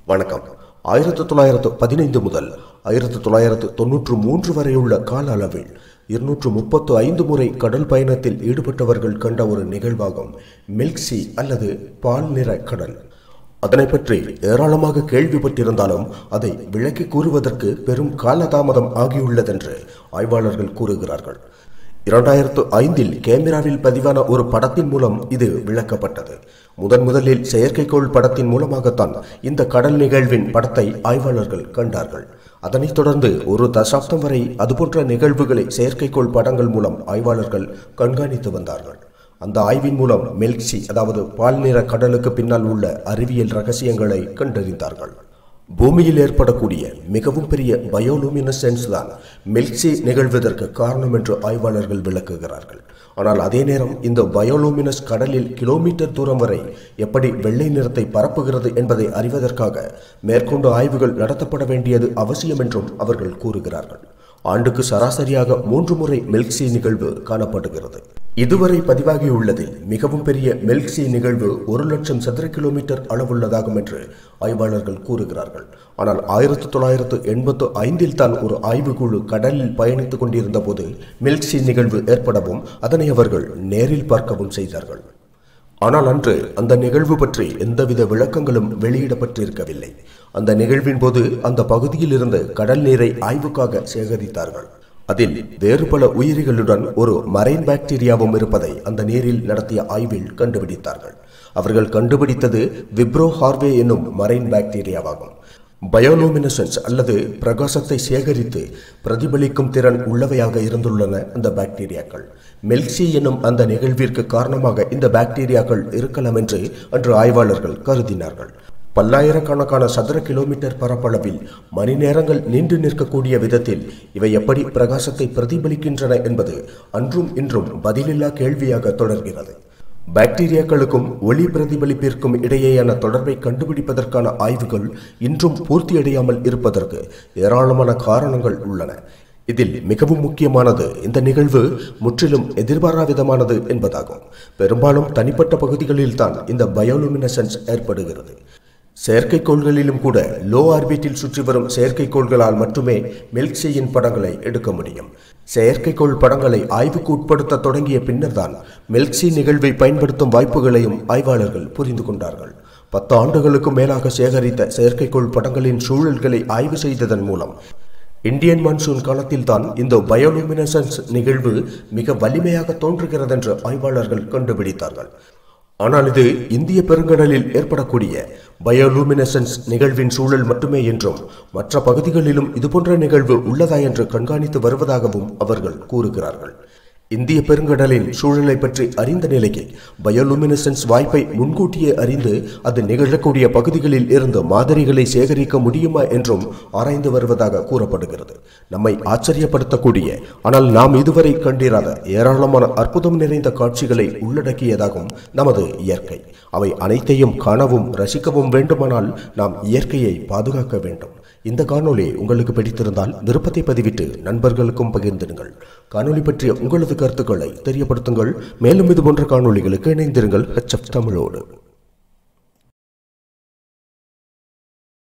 வணக்கம். 1915 முதல் 1993 வரையுள்ள கால அளவில் 235 முறை கடல் பயணத்தில் ஈடுபட்டவர்கள் கண்ட ஒரு நிகழ்வாகும் மில்க் சீ அல்லது பால் நிற கடல். அதனை பற்றி ஏராளமாக கேள்விப்பட்டிருந்தாலும் அதை விளக்கி கூறுவதற்கு பெரும் காலதாமதம் ஆகியுள்ளதென்று ஆய்வாளர்கள் கூறுகிறார்கள். 2005 கேமராவில் பதிவான ஒரு படத்தின் மூலம் இது விளக்கப்பட்டது. முதலில் செயற்கைக்கோள் படத்தின் மூலமாகத்தான் இந்த கடல் நிகழ்வின் படத்தை ஆய்வாளர்கள் கண்டார்கள். அதனைத் தொடர்ந்து ஒரு தசாப்தம் வரை அதுபோன்ற நிகழ்வுகளை செயற்கைக்கோள் படங்கள் மூலம் ஆய்வாளர்கள் கண்காணித்து வந்தார்கள். அந்த ஆய்வின் மூலம் மில்க் சீ அதாவது பால் நிற கடலுக்கு பின்னால் உள்ள அறிவியல் ரகசியங்களை கண்டறிந்தார்கள். பூமியில் ஏற்படக்கூடிய மிகவும் பெரிய பயோலூமினசென்ஸ் தான் மில்க் சீ நிகழ்வதற்கு காரணம் என்று ஆய்வாளர்கள் விளக்குகிறார்கள். ஆனால் அதே நேரம் இந்த பயோலூமினஸ் கடலில் கிலோமீட்டர் தூரம் வரை எப்படி வெள்ளை நிறத்தை பரப்புகிறது என்பதை அறிவதற்காக மேற்கொண்டு ஆய்வுகள் நடத்தப்பட வேண்டியது அவசியம் என்றும் அவர்கள் கூறுகிறார்கள். ஆண்டுக்கு சராசரியாக 3 முறை மில்க் சீ நிகழ்வு காணப்படுகிறது. இதுவரை பதிவாகியுள்ளதில் மிகவும் பெரிய மில்க் சீ நிகழ்வு 1,00,000 சதுர கிலோமீட்டர் அளவுள்ளதாகும் என்று ஆய்வாளர்கள் கூறுகிறார்கள். ஆனால் 1985 தான் ஒரு ஆய்வுக்குழு கடலில் பயணித்துக் கொண்டிருந்த போது மில்க் சீ நிகழ்வு ஏற்படவும் அதனை அவர்கள் நேரில் பார்க்கவும் செய்தார்கள். ஆனால் அன்று அந்த நிகழ்வு பற்றி எந்தவித விளக்கங்களும் வெளியிடப்பட்டிருக்கவில்லை. அந்த நிகழ்வின் போது அந்த பகுதியில் இருந்து கடல் நீரை ஆய்வுக்காக சேகரித்தார்கள். அதில் வேறு பல உயிரிகளுடன் ஒரு மரைன் பாக்டீரியாவும் இருப்பதை அந்த நீரில் நடத்திய ஆய்வில் கண்டுபிடித்தார்கள். அவர்கள் கண்டுபிடித்தது விப்ரோ ஹார்வே என்னும் மரைன் பாக்டீரியாவாகும். பயோலூமினசென்ஸ் அல்லது பிரகாசத்தை சேகரித்து பிரதிபலிக்கும் திறன் உள்ளவையாக இருந்துள்ளன அந்த பாக்டீரியாக்கள். மில்க் சீ என்னும் அந்த நிகழ்விற்கு காரணமாக இந்த பாக்டீரியாக்கள் இருக்கலாம் என்று அன்று ஆய்வாளர்கள் கருதினார்கள். பல்லாயிரக்கணக்கான சதுர கிலோமீட்டர் பரப்பளவில் மணி நேரங்கள் நீண்டு நிற்கக்கூடிய விதத்தில் இவை எப்படி பிரகாசத்தை பிரதிபலிக்கின்றன என்பது அன்றும் இன்றும் பதிலில்லா கேள்வியாக தொடர்கிறது. பாக்டீரியாக்களுக்கும் ஒளி பிரதிபலிப்பிற்கும் இடையேயான தொடர்பை கண்டுபிடிப்பதற்கான ஆய்வுகள் இன்றும் பூர்த்தியடையாமல் இருப்பதற்கு ஏராளமான காரணங்கள் உள்ளன. இதில் மிகவும் முக்கியமானது இந்த நிகழ்வு முற்றிலும் எதிர்பாராவிதமானது என்பதாகும். பெரும்பாலும் தனிப்பட்ட பகுதிகளில் தான் இந்த பயோலூமினசென்ஸ் ஏற்படுகிறது. செயற்கைக்கோள்களிலும் கூட லோ ஆர்பிட்டில் சுற்றி வரும் செயற்கைக்கோள்களால் மட்டுமே மில்க் சீயின் படங்களை எடுக்க முடியும். செயற்கைக்கோள் படங்களை ஆய்வுக்கு உட்படுத்த தொடங்கிய பின்னர் தான் மில்க் சீ நிகழ்வை பயன்படுத்தும் வாய்ப்புகளையும் ஆய்வாளர்கள் புரிந்து கொண்டார்கள். 10 ஆண்டுகளுக்கு மேலாக சேகரித்த செயற்கைக்கோள் படங்களின் சூழல்களை ஆய்வு செய்ததன் மூலம் இந்தியன் மான்சூன் காலத்தில் தான் இந்த பயோலூமினசென்ஸ் நிகழ்வு மிக வலிமையாக தோன்றுகிறது என்று ஆய்வாளர்கள் கண்டுபிடித்தார்கள். ஆனால் இது இந்திய பெருங்கடலில் ஏற்படக்கூடிய பயோலூமினசென்ஸ் நிகழ்வின் சூழல் மட்டுமே என்றும் மற்ற பகுதிகளிலும் இதுபோன்ற நிகழ்வு உள்ளதா என்று கண்காணித்து வருவதாகவும் அவர்கள் கூறுகிறார்கள். இந்திய பெருங்கடலின் சூழலை பற்றி அறிந்த நிலையில் பயோலூமினசென்ஸ் வாய்ப்பை முன்கூட்டியே அறிந்து அது நிகழக்கூடிய பகுதிகளில் இருந்து மாதிரிகளை சேகரிக்க முடியுமா என்றும் ஆராய்ந்து வருவதாக கூறப்படுகிறது. நம்மை ஆச்சரியப்படுத்தக்கூடிய ஆனால் நாம் இதுவரை கண்டிராத ஏராளமான அற்புதம் நிறைந்த காட்சிகளை உள்ளடக்கியதாகும் நமது இயற்கை. அவை அனைத்தையும் காணவும் ரசிக்கவும் வேண்டுமானால் நாம் இயற்கையை பாதுகாக்க வேண்டும். இந்த காணொளி உங்களுக்கு பிடித்திருந்தால் விருப்பத்தை பதிவிட்டு நண்பர்களுக்கும் பகிர்ந்திடுங்கள். காணொளி பற்றிய உங்களது கருத்துக்களை தெரியப்படுத்துங்கள். மேலும் இதுபோன்ற காணொளிகளுக்கு இணைந்திருங்கள் HF தமிழோடு.